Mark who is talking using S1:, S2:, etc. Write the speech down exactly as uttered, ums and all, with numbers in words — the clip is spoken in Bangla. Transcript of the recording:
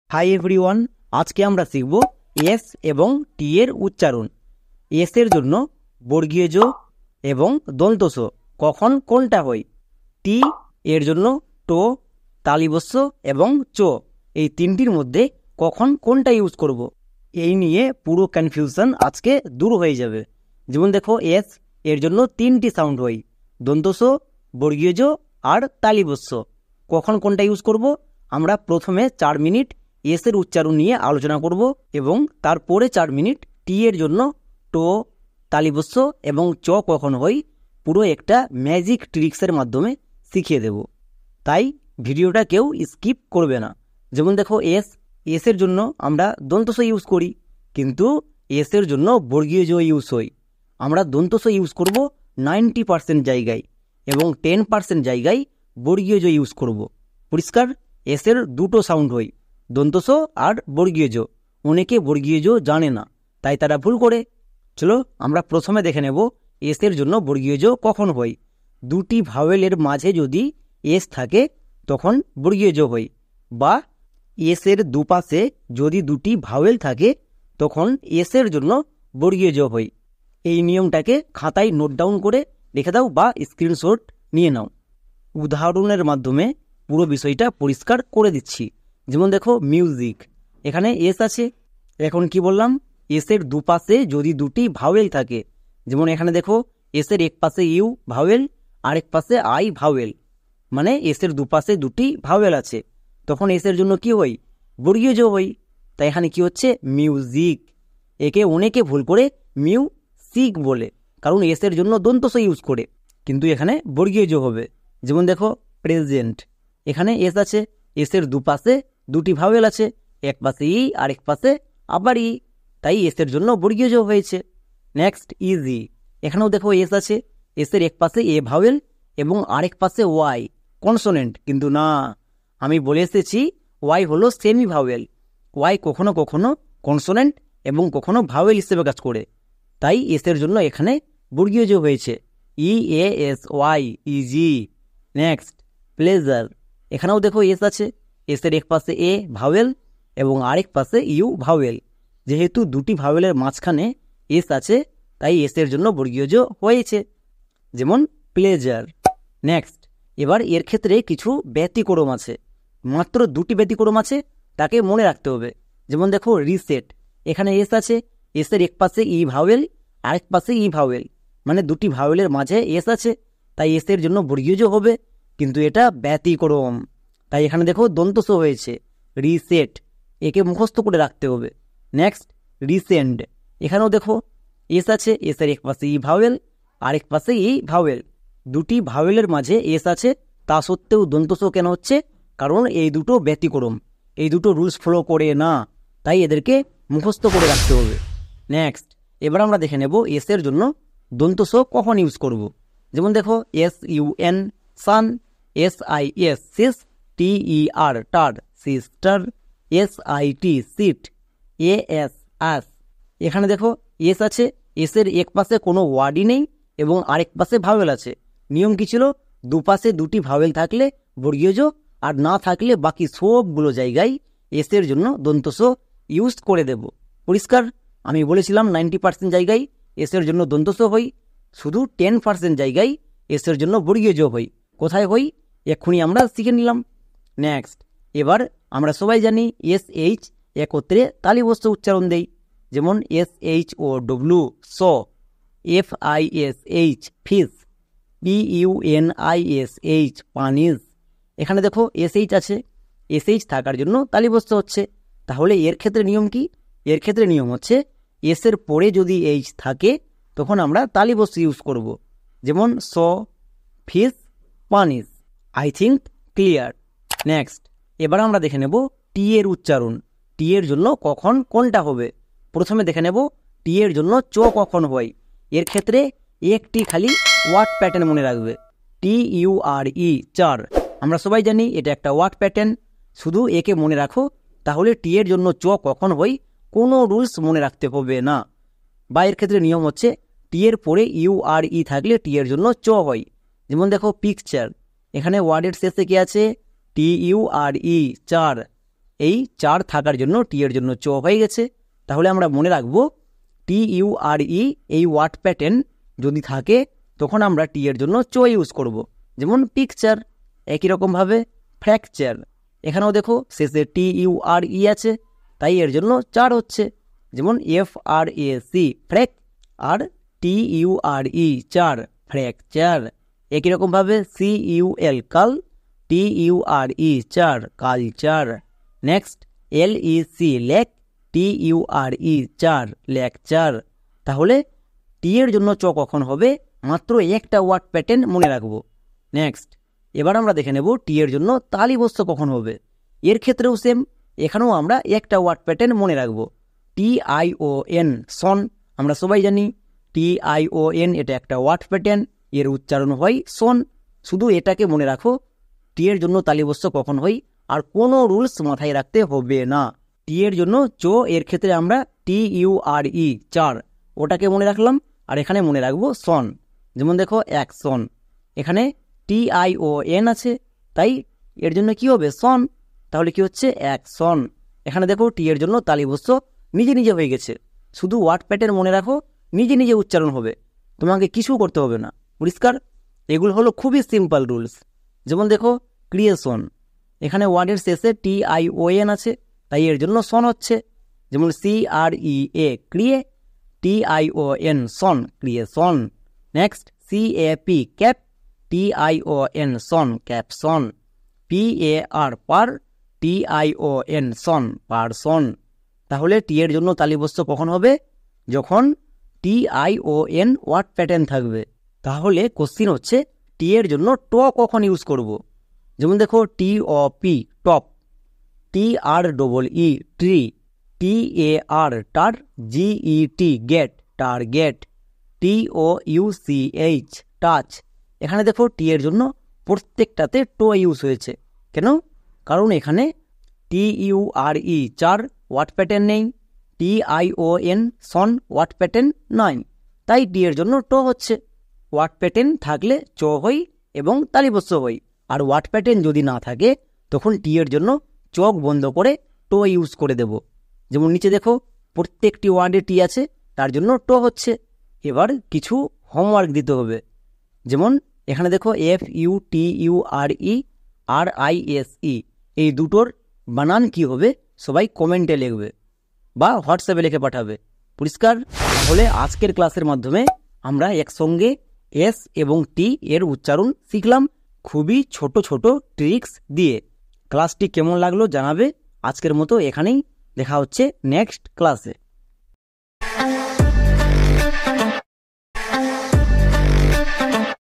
S1: হাই এভরিওয়ান, আজকে আমরা শিখব এস এবং টি এর উচ্চারণ। এস এর জন্য বর্গীয় জ এবং দন্ত স কখন কোনটা হয়। টি এর জন্য টো, তালিবস্য এবং চ, এই তিনটির মধ্যে কখন কোনটা ইউজ করব। এই নিয়ে পুরো কনফিউশন আজকে দূর হয়ে যাবে। যেমন দেখো, এস এর জন্য তিনটি সাউন্ড হয়, দন্ত স, বর্গীয় জ আর তালিবস্য। কখন কোনটা ইউজ করব আমরা প্রথমে চার মিনিট এস এর উচ্চারণ নিয়ে আলোচনা করব এবং তারপরে চার মিনিট টি এর জন্য টো, তালিবস্য এবং চ কখন হয় পুরো একটা ম্যাজিক ট্রিক্সের মাধ্যমে শিখিয়ে দেব। তাই ভিডিওটা কেউ স্কিপ করবে না। যেমন দেখো, এস এস এর জন্য আমরা দন্তস ইউজ করি, কিন্তু এস এর জন্য বর্গীয় জ ইউজ হয়। আমরা দন্তস ইউজ করব নাইনটি পার্সেন্ট জায়গায় এবং টেন পার্সেন্ট জায়গায় বর্গীয় জ ইউজ করব। পরিষ্কার? এস এর দুটো সাউন্ড হয়, দন্তস আর বর্গীয় জ। অনেকে বর্গীয় জ জানে না, তাই তারা ভুল করে। চলো আমরা প্রথমে দেখে নেব এস এর জন্য বর্গীয় জ কখন হয়। দুটি ভাওয়েলের মাঝে যদি এস থাকে তখন বর্গীয় জ হয়, বা এস এর দুপাশে যদি দুটি ভাওয়েল থাকে তখন এস এর জন্য বর্গীয় জ হয়। এই নিয়মটাকে খাতায় নোট ডাউন করে রেখে দাও বা স্ক্রিনশট নিয়ে নাও। উদাহরণের মাধ্যমে পুরো বিষয়টা পরিষ্কার করে দিচ্ছি। যেমন দেখো, মিউজিক, এখানে এস আছে। এখন কি বললাম? এস এর দুপাশে যদি দুটি ভাওয়েল থাকে, যেমন এখানে দেখো, এস এর এক পাশে ইউ ভাওয়েল, আরেক পাশে আই ভাওয়েল, মানে এস এর দুপাশে দুটি ভাওয়েল আছে, তখন এস এর জন্য কি হয়? বর্গীয় জ হয়। তাই এখানে কি হচ্ছে? মিউজিক। একে অনেকে ভুল করে মিউ সিক বলে, কারণ এস এর জন্য দন্তস ইউজ করে, কিন্তু এখানে বর্গীয় জ হবে। যেমন দেখো, প্রেজেন্ট, এখানে এস আছে, এস এর দুপাশে দুটি ভাওয়েল আছে, এক পাশে ই আর এক পাশে আবার ই, তাই এস এর জন্য বর্গীয় জ হয়েছে। নেক্সট, ইজি, এখানেও দেখো এস আছে, এস এর এক পাশে এ ভাওয়েল এবং আরেক পাশে ওয়াই কনসোনেন্ট, কিন্তু না, আমি বলে এসেছি ওয়াই হলো সেমি ভাওয়েল। ওয়াই কখনো কখনো কনসোনেন্ট এবং কখনো ভাওয়েল হিসেবে কাজ করে, তাই এস এর জন্য এখানে বর্গীয় জ হয়েছে, E A S Y, easy. Next, pleasure, এখানেও দেখো এস আছে, এস এর এক পাশে এ ভাওয়েল এবং আরেক পাশে ইউ ভাওয়েল। যেহেতু দুটি ভাওয়েলের মাঝখানে এস আছে, তাই এস এর জন্য বর্গীয় জ হয়েছে, যেমন প্লেজার। নেক্সট, এবার এর ক্ষেত্রে কিছু ব্যতিক্রম আছে, মাত্র দুটি ব্যতিক্রম আছে, তাকে মনে রাখতে হবে। যেমন দেখো, রিসেট, এখানে এস আছে, এস এর এক পাশে ই ভাওয়েল, আরেক পাশে ই ভাওয়েল, মানে দুটি ভাওয়েলের মাঝে এস আছে, তাই এস এর জন্য বর্গীয় জ হবে, কিন্তু এটা ব্যতিক্রম, তাই এখানে দেখো দন্তস হয়েছে, রিসেট। একে মুখস্থ করে রাখতে হবে। নেক্সট, রিসেন্ড, এখানেও দেখো এস আছে, এস এর এক পাশে ই ভাওয়েল, আরেক পাশে ই ভাওয়েল, দুটি ভাওয়েলের মাঝে এস আছে, তা সত্ত্বেও দন্তস কেন হচ্ছে? কারণ এই দুটো ব্যতিক্রম, এই দুটো রুলস ফলো করে না, তাই এদেরকে মুখস্থ করে রাখতে হবে। নেক্সট, এবার আমরা দেখে নেব এস এর জন্য দন্তস কখন ইউজ করব। যেমন দেখো, S U N sun, S I S sis, T E R ter sister, S I T sit, A S us, এখানে দেখো এস আছে, এস এর এক পাশে কোনো ওয়ার্ডই নেই এবং আরেক পাশে ভাওয়েল আছে। নিয়ম কি ছিল? দুপাশে দুটি ভাওয়েল থাকলে বর্গীয় জ, আর না থাকলে বাকি সবগুলো জায়গায় এস এর জন্য দন্তস ইউজ করে দেব। পরিষ্কার? আমি বলেছিলাম নাইনটি পার্সেন্ট জায়গায় এস এর জন্য দন্তস হই, শুধু টেন পার্সেন্ট জায়গায় এস এর জন্য বর্গীয় জ হই। কোথায় হই এক্ষুনি আমরা শিখে নিলাম। নেক্সট, এবার আমরা সবাই জানি এস এইচ একত্রে তালিবস্য উচ্চারণ দেই। যেমন S H O W show, F I S H fish, P U N I S H punish. এখানে দেখো এস এইচ আছে, এস এইচ থাকার জন্য তালিবস্য হচ্ছে। তাহলে এর ক্ষেত্রে নিয়ম কি? এর ক্ষেত্রে নিয়ম হচ্ছে, এস এর পরে যদি এইচ থাকে তখন আমরা তালিবস্য ইউজ করব। যেমন show, fish, punish. I think clear. Next, এবার আমরা দেখে নেব টি এর উচ্চারণ। টি এর জন্য কখন কোনটা হবে। প্রথমে দেখে নেব টি এর জন্য চ কখন হয়। এর ক্ষেত্রে একটি খালি ওয়ার্ড প্যাটার্ন মনে রাখবে, টি ইউ আর ই, চার। আমরা সবাই জানি এটা একটা ওয়ার্ড প্যাটার্ন, শুধু একে মনে রাখো, তাহলে টি এর জন্য চ কখন হয় কোনো রুলস মনে রাখতে হবে না। বা এর ক্ষেত্রে নিয়ম হচ্ছে, টি এর পরে ইউ আর ই থাকলে টি এর জন্য চ হয়। যেমন দেখো, পিকচার, এখানে ওয়ার্ডের শেষে কি আছে? টি ইউ আর ই, চার। এই চার থাকার জন্য টি এর জন্য চ হয়ে গেছে। তাহলে আমরা মনে রাখবো টি ইউ আর ই এই ওয়ার্ড প্যাটার্ন যদি থাকে তখন আমরা টি এর জন্য চ ইউজ করব। যেমন পিকচার, একই রকমভাবে ফ্র্যাকচার, এখানেও দেখো শেষে টি ইউ আর ই আছে, তাই এর জন্য চার হচ্ছে। যেমন F R A C frac, আর টি ইউ আর ই চার ফ্র্যাকচার। একই রকমভাবে সি ইউ এল কাল, টি U R E ture culture. Next L E C lec, T U R E ture lecture. তাহলে টি এর জন্য চ কখন হবে? মাত্র একটা ওয়ার্ড প্যাটার্ন মনে রাখবো। নেক্সট এবার আমরা দেখে নেব টি এর জন্য তালিবস্ত কখন হবে। এর ক্ষেত্রেও সেম, এখানেও আমরা একটা ওয়ার্ড প্যাটার্ন মনে রাখবো। টি আই ও এন সন, আমরা সবাই জানি টি আই ও এন এটা একটা ওয়ার্ড প্যাটার্ন, এর উচ্চারণ হয় সন। শুধু এটাকে মনে রাখো টি এর জন্য তালিবস্ত কখন হয়, আর কোনো রুলস মাথায় রাখতে হবে না। টি এর জন্য চ এর ক্ষেত্রে আমরা টি ইউ আর ই চার ওটাকে মনে রাখলাম, আর এখানে মনে রাখবো সন। যেমন দেখো অ্যাকশন, এখানে টি আই ও এন আছে, তাই এর জন্য কি হবে? সন। তাহলে কি হচ্ছে? অ্যাকশন। এখানে দেখো টি এর জন্য তালিবস্ত নিজে নিজে হয়ে গেছে। শুধু ওয়ার্ড প্যাটার্ন মনে রাখো, নিজে নিজে উচ্চারণ হবে, তোমাকে কিছু করতে হবে না। পরিষ্কার? এগুলো হলো খুবই সিম্পল রুলস। যেমন দেখো ক্রিয়েশন, এখানে ওয়ার্ডের শেষে টি আই ও এন আছে, তাই এর জন্য সন হচ্ছে। যেমন C R E A crea, T I O N tion creation. Next C A P cap, T I O N tion caption. P A R par, T I O N tion portion. তাহলে টি এর জন্য তালিবস্ত কখন হবে? যখন T I O N word pattern থাকবে। তাহলে কোশ্চিন হচ্ছে টি এর জন্য ট কখন ইউজ করব। যেমন দেখো T O P top, T R double E tree, T A R tar, G E T get target, T O U C H touch. এখানে দেখো টি এর জন্য প্রত্যেকটাতে টো ইউজ হয়েছে। কেন? কারণ এখানে টি ইউ আর ই চার ওয়ার্ড প্যাটার্ন নেই, T I O N tion word pattern নয়, তাই টি এর জন্য টো হচ্ছে। ওয়ার্ড প্যাটার্ন থাকলে চ হই এবং তালিবস্ত হই, আর ওয়ার্ড প্যাটার্ন যদি না থাকে তখন টি এর জন্য চোখ বন্ধ করে টো ইউজ করে দেব। যেমন নিচে দেখো প্রত্যেকটি ওয়ার্ডে টি আছে, তার জন্য টো হচ্ছে। এবার কিছু হোমওয়ার্ক দিতে হবে। যেমন এখানে দেখো F U T U R E R I S E এই দুটোর বানান কি হবে সবাই কমেন্টে লিখবে বা হোয়াটসঅ্যাপে লিখে পাঠাবে। পরিষ্কার? তাহলে আজকের ক্লাসের মাধ্যমে আমরা একসঙ্গে এস এবং টি এর উচ্চারণ শিখলাম, খুবই ছোট ছোট ট্রিক্স দিয়ে। ক্লাসটি কেমন লাগলো জানাবে। আজকের মতো এখানেই, দেখা হচ্ছে নেক্সট ক্লাসে।